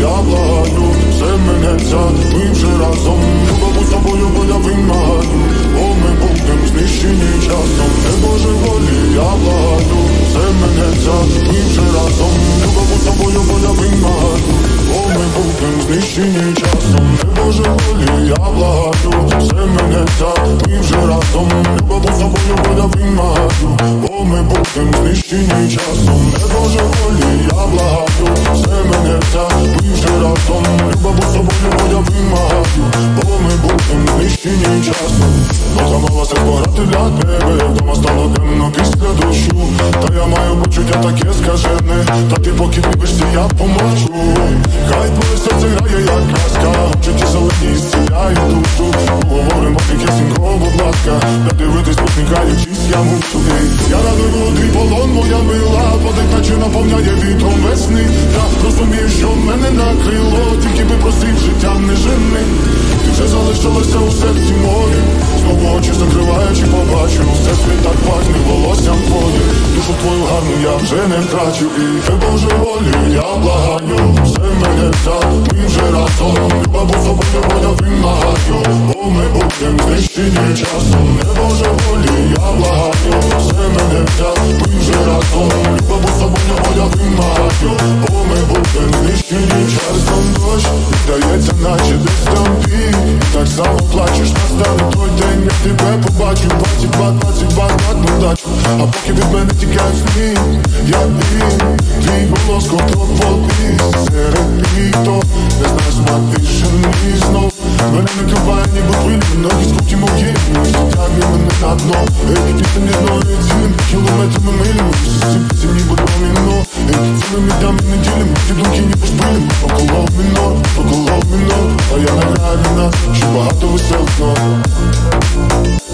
я благаю, все минеться, ми вже разом. Любов з тобою, бо я вимагаю, бо ми будем знищені часом. Не Боже волі, я благаю, все минеться, ми вже разом. Любов з тобою, бо я вимагаю, бо ми будем знищені часом. Не Боже волі, я благаю, все минеться, ми вже разом. Любов з тобою, бо я вимагаю, бо ми будем знищені часом. Не Боже волі, я благаю, все минеться, ми вже разом. Любов з тобою, бо я вимагаю, бо ми будем знищені часом. Замалася збирати для тебе, вдома стало темно після дощу. Та я маю почуття таке скажене, та ти поки дивишся, я помовчу. Хай твоє серце грає як казка, житті зелені зціляють душу. Поговоримо тихесенько, будь ласка, не дивитись, посміхаючись, я мушу. Я радий був твій полон, моя мила, подих наче наповняє вітром весни. Та розумію, що мене накрило, тільки би просив, життя не жени. Ти вже залишилася у серці моїм, знову очі закриваючи, побачу все світ так пахне волоссям твоїм. Душу твою гарну я вже не втрачу. І не Боже волі, я благаю, все минеться, ми вже разом. Любов з тобою, бо я вимагаю, бо ми будем знищені часом. Не Боже волі, я благаю, все минеться, ми вже разом. Любов з тобою, бо я вимагаю, бо ми будем знищені часом. Дощ здається, наче десь там ти, так само плачеш, настане той день, я тебе побачу. 22 знак на дачу, а поки від мене тікають сни, як він, твій голос ковток води. Серед літо, не знаю смак тишини знов. Мене накриває ніби хвилі, ноги скруті мої, тягне мене на дно. Пісень одної цілим, кілометрами милю, сипці ніби доміно. Цілими днями неділями, ці думки ніби шпилем. Около мінор, а я награю на, що багато веселих знов.